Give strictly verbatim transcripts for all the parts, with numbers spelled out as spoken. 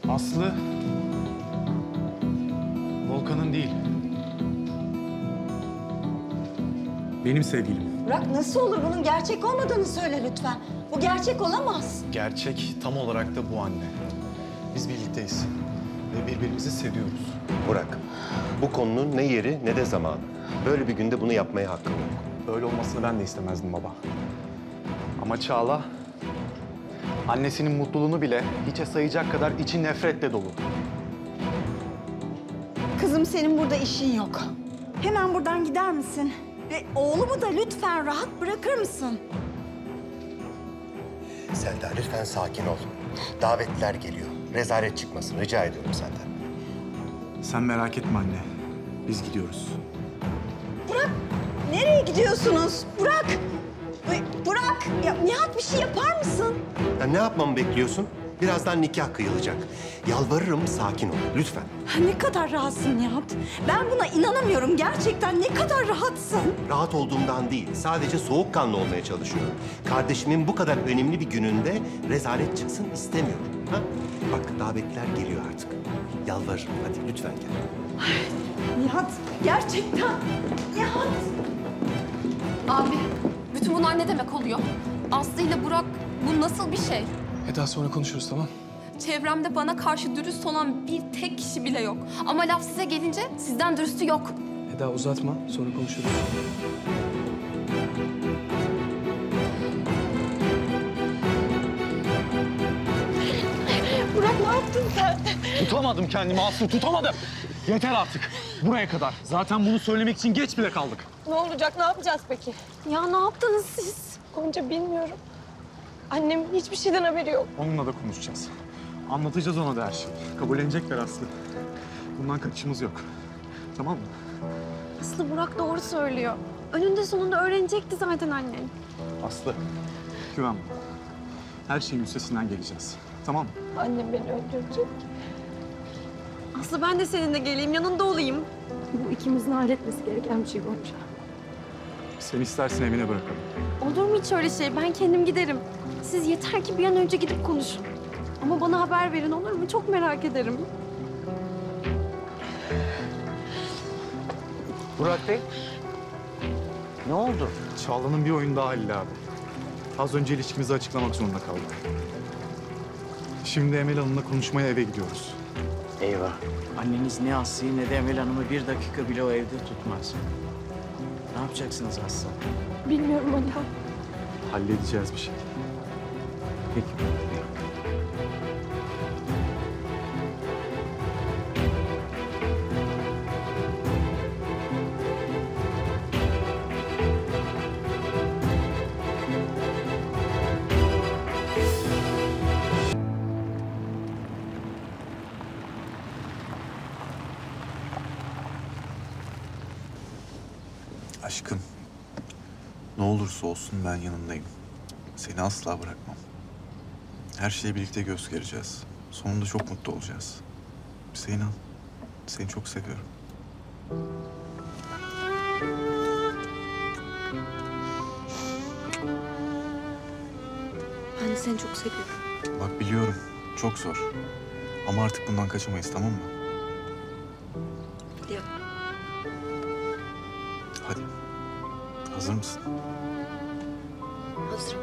Aslı Volkan'ın değil. Benim sevgilim. Burak nasıl olur? Bunun gerçek olmadığını söyle lütfen. Bu gerçek olamaz. Gerçek tam olarak da bu anne. Biz birlikteyiz ve birbirimizi seviyoruz. Burak, bu konunun ne yeri ne de zamanı. Böyle bir günde bunu yapmaya hakkım yok. Böyle olmasını ben de istemezdim baba. Ama Çağla, annesinin mutluluğunu bile hiçe sayacak kadar içi nefretle dolu. Kızım senin burada işin yok. Hemen buradan gider misin? Ve oğlumu da lütfen rahat bırakır mısın? Selda lütfen sakin ol. Davetliler geliyor. Rezalet çıkmasın rica ediyorum senden. Sen merak etme anne. Biz gidiyoruz. Burak, nereye gidiyorsunuz? Burak! Bu- Burak, ya Nihat bir şey yapar mısın? Ya ne yapmamı bekliyorsun? Birazdan nikah kıyılacak. Yalvarırım sakin ol lütfen. Ha, ne kadar rahatsın Nihat. Ben buna inanamıyorum. Gerçekten ne kadar rahatsın. Rahat olduğumdan değil, sadece soğukkanlı olmaya çalışıyorum. Kardeşimin bu kadar önemli bir gününde rezalet çıksın istemiyorum. Ha? Bak davetliler geliyor artık. Yalvarırım hadi lütfen gel. Nihat, gerçekten. Nihat. Abi, bütün bunlar ne demek oluyor? Aslı ile Burak, bu nasıl bir şey? Eda sonra konuşuruz tamam? Çevremde bana karşı dürüst olan bir tek kişi bile yok. Ama laf size gelince sizden dürüstü yok. Eda uzatma sonra konuşuruz. Burak ne yaptın sen? Tutamadım kendimi Aslı, tutamadım. Yeter artık. Buraya kadar. Zaten bunu söylemek için geç bile kaldık. Ne olacak, ne yapacağız peki? Ya ne yaptınız siz? Gonca bilmiyorum. Annem hiçbir şeyden haberi yok. Onunla da konuşacağız. Anlatacağız ona da her şeyi. Kabullenecekler Aslı. Bundan kaçışımız yok. Tamam mı? Aslı Burak doğru söylüyor. Önünde sonunda öğrenecekti zaten annen. Aslı, güven bana. Her şeyin üstesinden geleceğiz. Tamam mı? Annem beni öldürecek. Aslı ben de seninle geleyim, yanında olayım. Bu ikimizin halletmesi gereken bir şey Gonca. Sen istersen evine bırakalım. Olur mu hiç öyle şey? Ben kendim giderim. Siz yeter ki bir an önce gidip konuşun. Ama bana haber verin olur mu? Çok merak ederim. Burak Bey, ne oldu? Çağla'nın bir oyunu daha Halil abi. Az önce ilişkimizi açıklamak zorunda kaldık. Şimdi Emel Hanım'la konuşmaya eve gidiyoruz. Eyvah. Anneniz ne Aslı'yı ne de Emel Hanım'ı bir dakika bile o evde tutmaz. Ne yapacaksınız Aslı? Bilmiyorum Ali. Halledeceğiz bir şey. Peki. Aşkım, ne olursa olsun ben yanındayım. Seni asla bırakmam. Her şeye birlikte göz gereceğiz. Sonunda çok mutlu olacağız. Bize inan. Seni çok seviyorum. Ben de seni çok seviyorum. Bak biliyorum, çok zor. Ama artık bundan kaçamayız, tamam mı? Biliyorum. Hadi. Hazır mısın? Hazırım.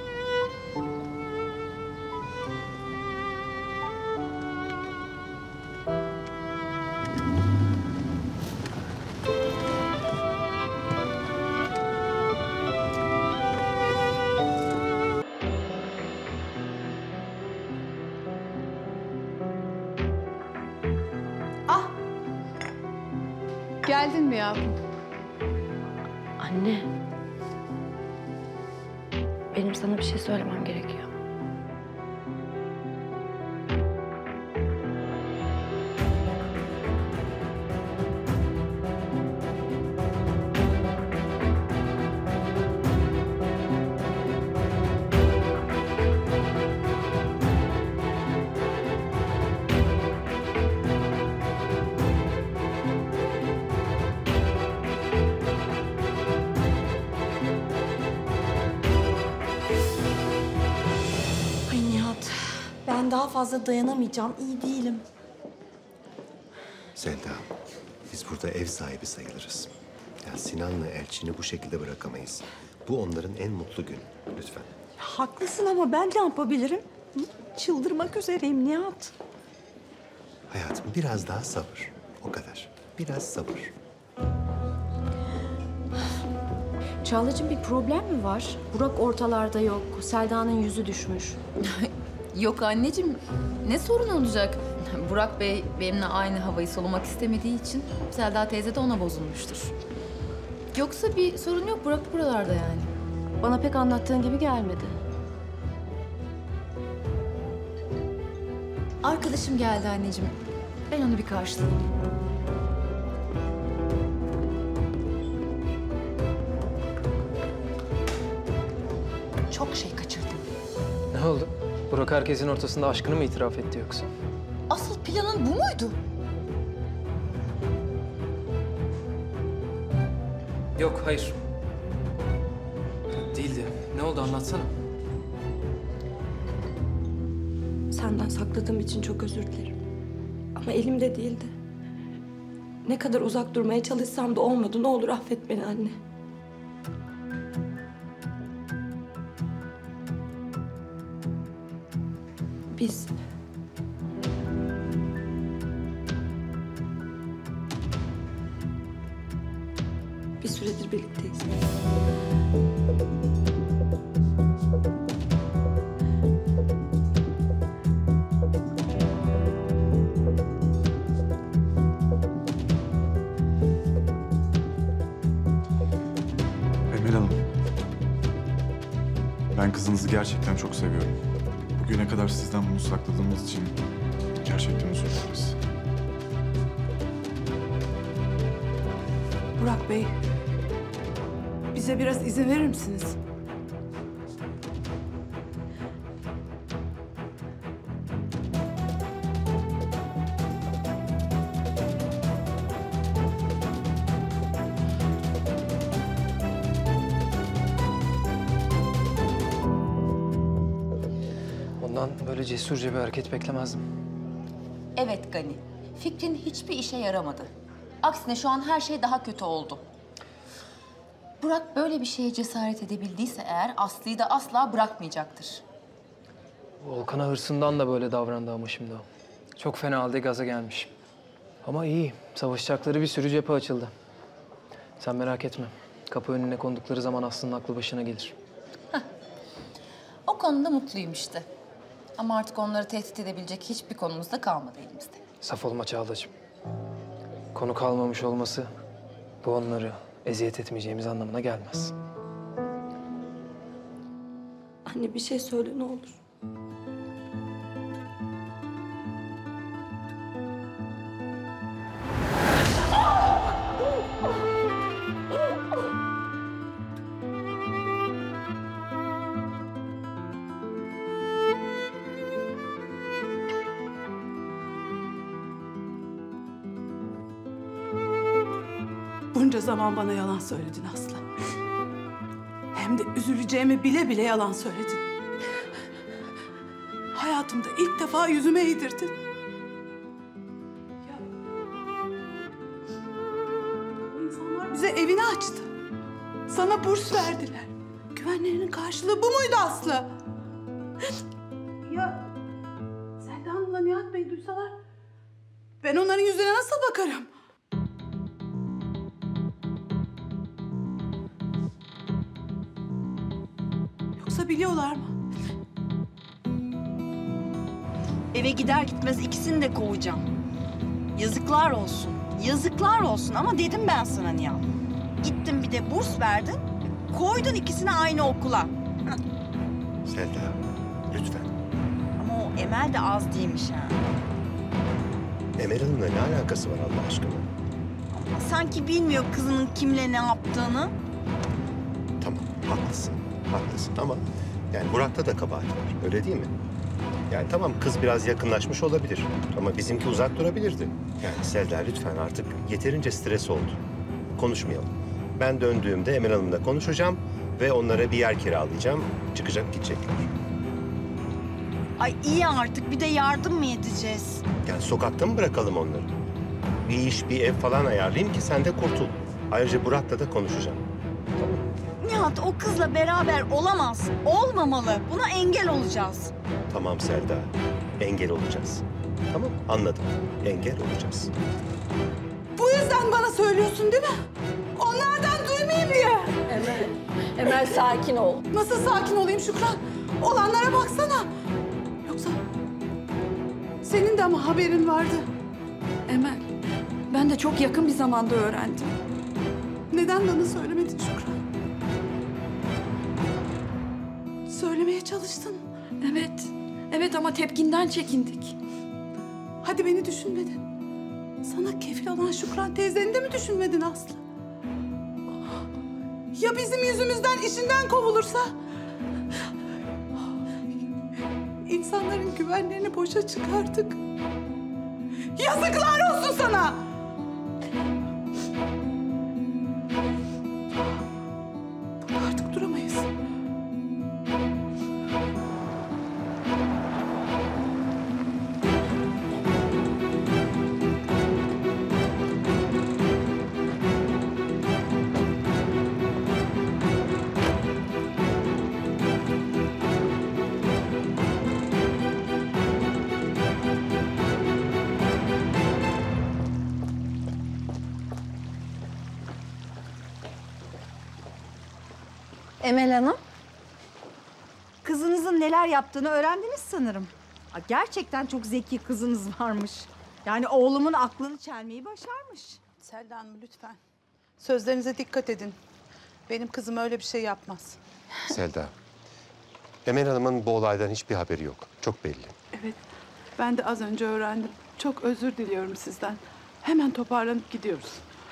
Geldin mi yavrum? Anne. Benim sana bir şey söylemem gerekiyor. Ben daha fazla dayanamayacağım. İyi değilim. Selda, biz burada ev sahibi sayılırız. Ya Sinan'la Elçin'i bu şekilde bırakamayız. Bu onların en mutlu günü. Lütfen. Haklısın ama ben ne yapabilirim? Hı? Çıldırmak üzereyim Nihat. Hayatım biraz daha sabır. O kadar. Biraz sabır. Çağla'cığım bir problem mi var? Burak ortalarda yok. Selda'nın yüzü düşmüş. Yok anneciğim, ne sorun olacak? Burak Bey benimle aynı havayı solumak istemediği için Selda teyze de ona bozulmuştur. Yoksa bir sorun yok, Burak buralarda yani. Bana pek anlattığın gibi gelmedi. Arkadaşım geldi anneciğim. Ben onu bir karşılayayım. Çok şey kaçırdım. Ne oldu? Burak herkesin ortasında aşkını mı itiraf etti yoksa? Asıl planın bu muydu? Yok, hayır. Değildi. Ne oldu anlatsana. Senden sakladığım için çok özür dilerim. Ama elimde değildi. Ne kadar uzak durmaya çalışsam da olmadı. Ne olur affet beni anne. Biz... Bir süredir birlikteyiz. Emel Hanım. Ben kızınızı gerçekten çok seviyorum. Bugüne kadar sizden bunu sakladığımız için gerçekten özür dileriz. Burak Bey, bize biraz izin verir misiniz? Ondan böyle cesurca bir hareket beklemezdim. Evet Gani, fikrin hiçbir işe yaramadı. Aksine şu an her şey daha kötü oldu. Burak böyle bir şeye cesaret edebildiyse eğer Aslı'yı da asla bırakmayacaktır. Volkan'a hırsından da böyle davrandı ama şimdi o. Çok fena halde gaza gelmiş. Ama iyi, savaşacakları bir sürü cephe açıldı. Sen merak etme. Kapı önüne kondukları zaman Aslı'nın aklı başına gelir. O konuda mutluyum işte. Ama artık onları tehdit edebilecek hiçbir konumuz da kalmadı elimizde. Saf olma Çağla'cığım. Konu kalmamış olması bu onları eziyet etmeyeceğimiz anlamına gelmez. Anne bir şey söyle ne olur. Bunca zaman bana yalan söyledin Aslı. Hem de üzüleceğimi bile bile yalan söyledin. Hayatımda ilk defa yüzüme eğdirdin. Ya, insanlar bize evini açtı. Sana burs verdiler. Güvenlerinin karşılığı bu muydu Aslı? Ya Selda Hanım'la Nihat Bey duysalar ben onların yüzüne nasıl bakarım? Yoksa biliyorlar mı? Eve gider gitmez ikisini de kovacağım. Yazıklar olsun. Yazıklar olsun ama dedim ben sana Nihat. Gittin bir de burs verdin. Koydun ikisini aynı okula. Selda, lütfen. Ama o Emel de az değilmiş ha. Emel Hanım'la ne alakası var Allah aşkına? Sanki bilmiyor kızının kimle ne yaptığını. Tamam, haklısın. Haklısın ama yani Burak'ta da kabahat var. Öyle değil mi? Yani tamam kız biraz yakınlaşmış olabilir ama bizimki uzak durabilirdi. Yani Selda lütfen artık yeterince stres oldu. Konuşmayalım. Ben döndüğümde Emel Hanım'la konuşacağım ve onlara bir yer kiralayacağım. Çıkacak gidecekler. Ay iyi artık, bir de yardım mı edeceğiz? Yani sokakta mı bırakalım onları? Bir iş, bir ev falan ayarlayayım ki sen de kurtul. Ayrıca Burak'la da konuşacağım. Nihat o kızla beraber olamaz. Olmamalı. Buna engel olacağız. Tamam Selda, engel olacağız. Tamam, anladım. Engel olacağız. Bu yüzden bana söylüyorsun değil mi? Onlardan duymayayım diye. Emel, Emel sakin ol. Nasıl sakin olayım Şükran? Olanlara baksana. Yoksa senin de ama haberin vardı. Emel, ben de çok yakın bir zamanda öğrendim. Neden bana söylemedin Şükran? Söylemeye çalıştın. Evet, evet ama tepkinden çekindik. Hadi beni düşünmedin. Sana kefil olan Şükran teyzeni de mi düşünmedin Aslı? Ya bizim yüzümüzden işinden kovulursa? İnsanların güvenlerini boşa çıkardık. Yazıklar olsun sana! Burada artık duramayız. Emel Hanım, kızınızın neler yaptığını öğrendiniz sanırım. Aa, gerçekten çok zeki kızınız varmış. Yani oğlumun aklını çelmeyi başarmış. Selda Hanım lütfen. Sözlerinize dikkat edin. Benim kızım öyle bir şey yapmaz. Selda, Emel Hanım'ın bu olaydan hiçbir haberi yok. Çok belli. Evet, ben de az önce öğrendim. Çok özür diliyorum sizden. Hemen toparlanıp gidiyoruz.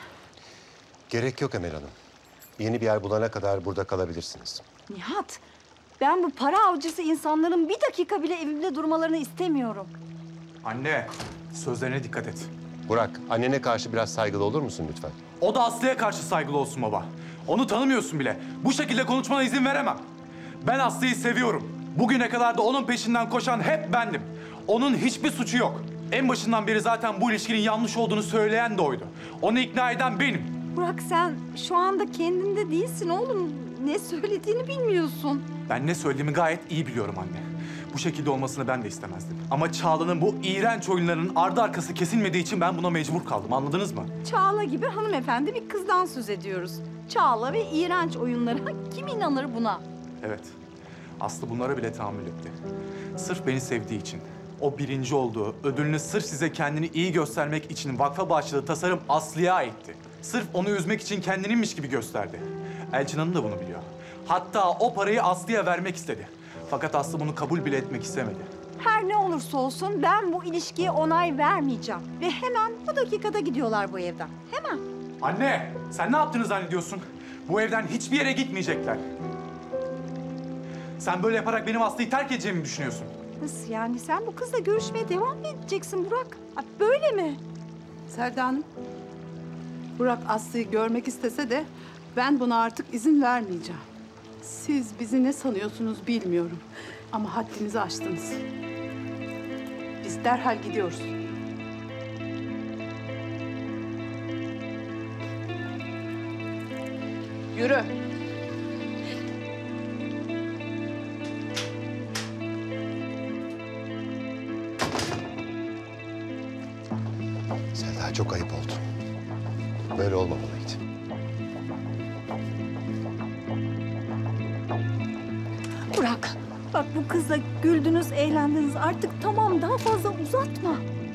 Gerek yok Emel Hanım. Yeni bir yer bulana kadar burada kalabilirsiniz. Nihat, ben bu para avcısı insanların bir dakika bile evimde durmalarını istemiyorum. Anne, sözlerine dikkat et. Burak, annene karşı biraz saygılı olur musun lütfen? O da Aslı'ya karşı saygılı olsun baba. Onu tanımıyorsun bile. Bu şekilde konuşmana izin veremem. Ben Aslı'yı seviyorum. Bugüne kadar da onun peşinden koşan hep bendim. Onun hiçbir suçu yok. En başından beri zaten bu ilişkinin yanlış olduğunu söyleyen de oydu. Onu ikna eden benim. Burak sen şu anda kendinde değilsin oğlum. Ne söylediğini bilmiyorsun. Ben ne söylediğimi gayet iyi biliyorum anne. Bu şekilde olmasını ben de istemezdim. Ama Çağla'nın bu iğrenç oyunlarının ardı arkası kesilmediği için ben buna mecbur kaldım. Anladınız mı? Çağla gibi hanımefendi bir kızdan söz ediyoruz. Çağla ve iğrenç oyunlara kim inanır buna? Evet. Aslı bunlara bile tahammül etti. Sırf beni sevdiği için. O birinci olduğu, ödülünü sırf size kendini iyi göstermek için vakfa bağışladığı tasarım Aslı'ya aitti. Sırf onu üzmek için kendininmiş gibi gösterdi. Elçin Hanım da bunu biliyor. Hatta o parayı Aslı'ya vermek istedi. Fakat Aslı bunu kabul bile etmek istemedi. Her ne olursa olsun ben bu ilişkiye onay vermeyeceğim. Ve hemen bu dakikada gidiyorlar bu evden. Hemen. Anne, sen ne yaptığını zannediyorsun? Bu evden hiçbir yere gitmeyecekler. Sen böyle yaparak benim Aslı'yı terk edeceğimi düşünüyorsun. Nasıl yani? Sen bu kızla görüşmeye devam mı edeceksin Burak? Aa, böyle mi? Selda Hanım, Burak Aslı'yı görmek istese de ben buna artık izin vermeyeceğim. Siz bizi ne sanıyorsunuz bilmiyorum ama haddinizi aştınız. Biz derhal gidiyoruz. Yürü. Selda çok ayıp oldu. Böyle olmamalıydı. Burak, bak bu kızla güldünüz, eğlendiniz. Artık tamam, daha fazla uzatma.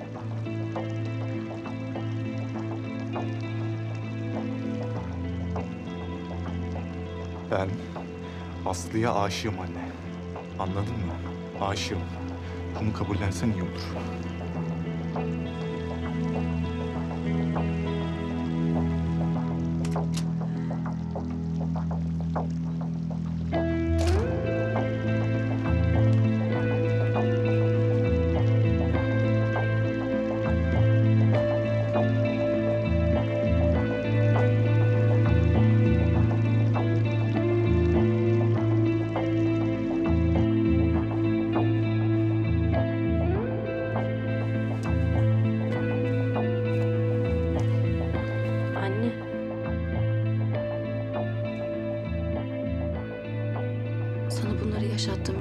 Ben Aslı'ya aşığım anne. Anladın mı? Aşığım. Bunu kabullensen iyi olur.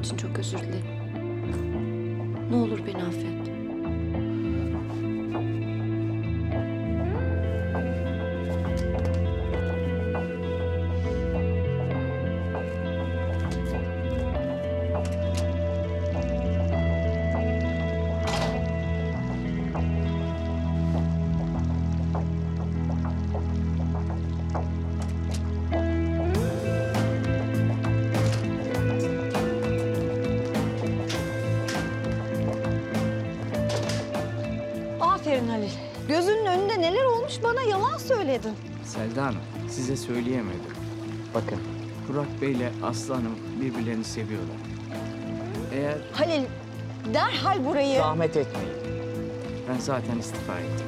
için çok özür dilerim. Ne olur beni affet. Aferin Halil. Gözünün önünde neler olmuş bana yalan söyledin. Selda Hanım, size söyleyemedim. Bakın, Burak Bey ile Aslı Hanım birbirlerini seviyorlar. Eğer... Halil derhal burayı... Zahmet etmeyin. Ben zaten istifa ettim.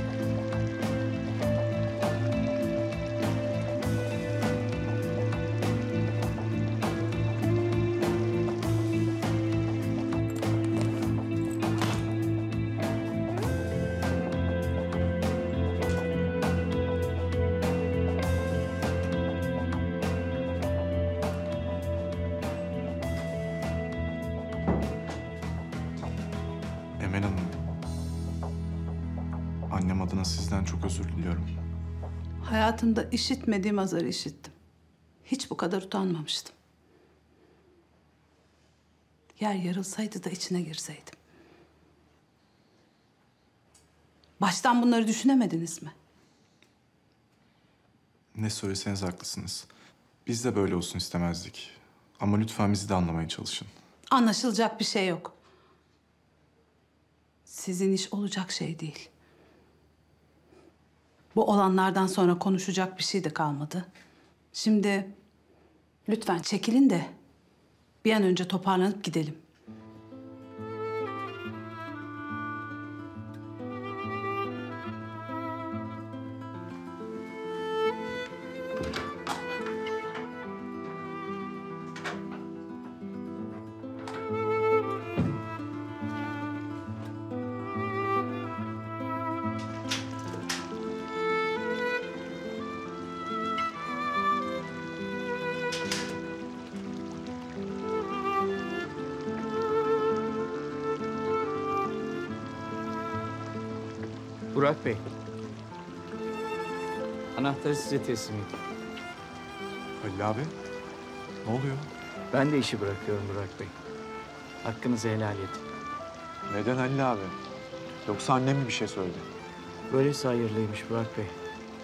Emel Hanım, annem adına sizden çok özür diliyorum. Hayatımda işitmediğim azarı işittim. Hiç bu kadar utanmamıştım. Yer yarılsaydı da içine girseydim. Baştan bunları düşünemediniz mi? Ne söyleseniz haklısınız. Biz de böyle olsun istemezdik. Ama lütfen bizi de anlamaya çalışın. Anlaşılacak bir şey yok. Sizin iş olacak şey değil. Bu olanlardan sonra konuşacak bir şey de kalmadı. Şimdi lütfen çekilin de bir an önce toparlanıp gidelim. Burak Bey, anahtarı size teslim edeyim. Halil abi, ne oluyor? Ben de işi bırakıyorum Burak Bey. Hakkınızı helal edin. Neden Halil abi? Yoksa annem mi bir şey söyledi? Böylesi hayırlıymış Burak Bey.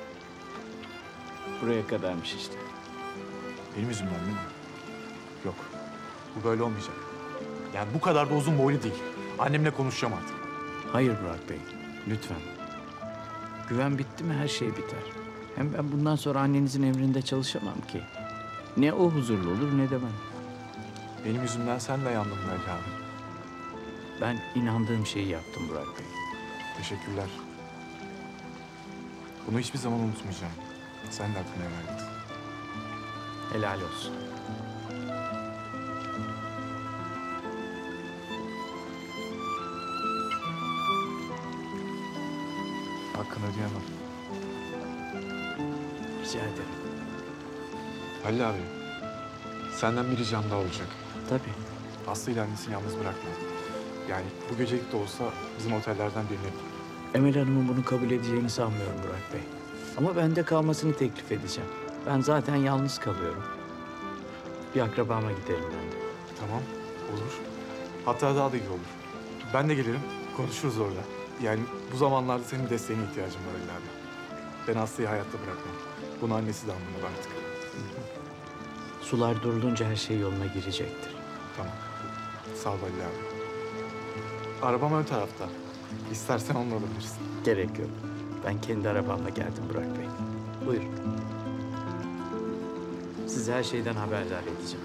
Buraya kadarmış işte. Benim yüzümden değil mi? Yok. Bu böyle olmayacak. Yani bu kadar da uzun boylu değil. Annemle konuşacağım artık. Hayır Burak Bey, lütfen. Güven bitti mi her şey biter. Hem ben bundan sonra annenizin emrinde çalışamam ki. Ne o huzurlu olur ne de ben. Benim yüzümden sen de yandın belki abi. Ben inandığım şeyi yaptım Burak Bey. Teşekkürler. Bunu hiçbir zaman unutmayacağım. Sen de hakkını helal et. Helal olsun. Hakkını ödeyemem. Rica ederim. Halil abi, senden bir ricam daha olacak. Tabii. Aslı ile annesini yalnız bırakma. Yani bu gecelik de olsa bizim otellerden birine... Emel Hanım'ın bunu kabul edeceğini sanmıyorum Burak Bey. Ama bende kalmasını teklif edeceğim. Ben zaten yalnız kalıyorum. Bir akrabama giderim ben de. Tamam, olur. Hatta daha da iyi olur. Ben de gelirim, konuşuruz orada. Yani bu zamanlarda senin desteğine ihtiyacım var Halil abi. Ben Aslı'yı hayatta bırakmam. Bunu annesi de anlamalı artık. Sular durulunca her şey yoluna girecektir. Tamam. Sağ ol Halil abi. Arabam ön tarafta. İstersen onunla alabilirsin. Gerek yok. Ben kendi arabamla geldim Burak Bey. Buyurun. Sizi her şeyden haberdar edeceğim.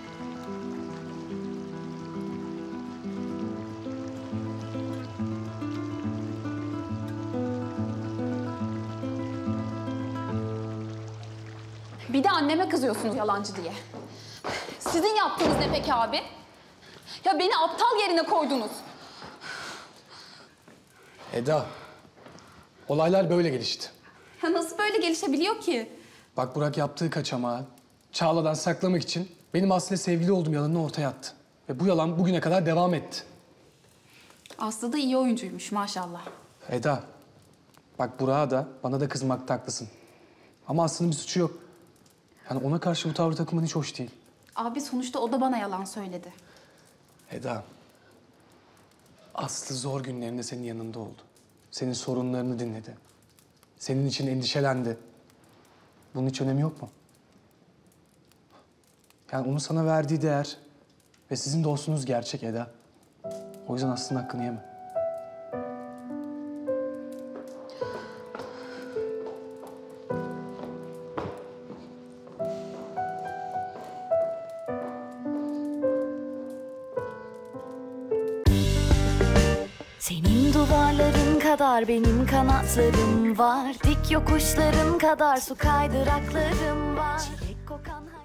Bir de anneme kızıyorsunuz yalancı diye. Sizin yaptığınız ne peki abi? Ya beni aptal yerine koydunuz. Eda, olaylar böyle gelişti. Ya nasıl böyle gelişebiliyor ki? Bak Burak yaptığı kaçamağı Çağla'dan saklamak için benim Aslı'yla sevgili olduğum yalanını ortaya attı. Ve bu yalan bugüne kadar devam etti. Aslı da iyi oyuncuymuş maşallah. Eda, bak Burak'a da bana da kızmakta haklısın. Ama Aslı'nın bir suçu yok. Yani ona karşı bu tavır takımın hiç hoş değil. Abi sonuçta o da bana yalan söyledi. Eda, Aslı zor günlerinde senin yanında oldu. Senin sorunlarını dinledi. Senin için endişelendi. Bunun hiç önemi yok mu? Yani onun sana verdiği değer ve sizin dostluğunuz gerçek Eda. O yüzden Aslı'nın hakkını yeme. Senin duvarların kadar benim kanatlarım var. Dik yokuşların kadar su kaydıraklarım var. Çilek kokan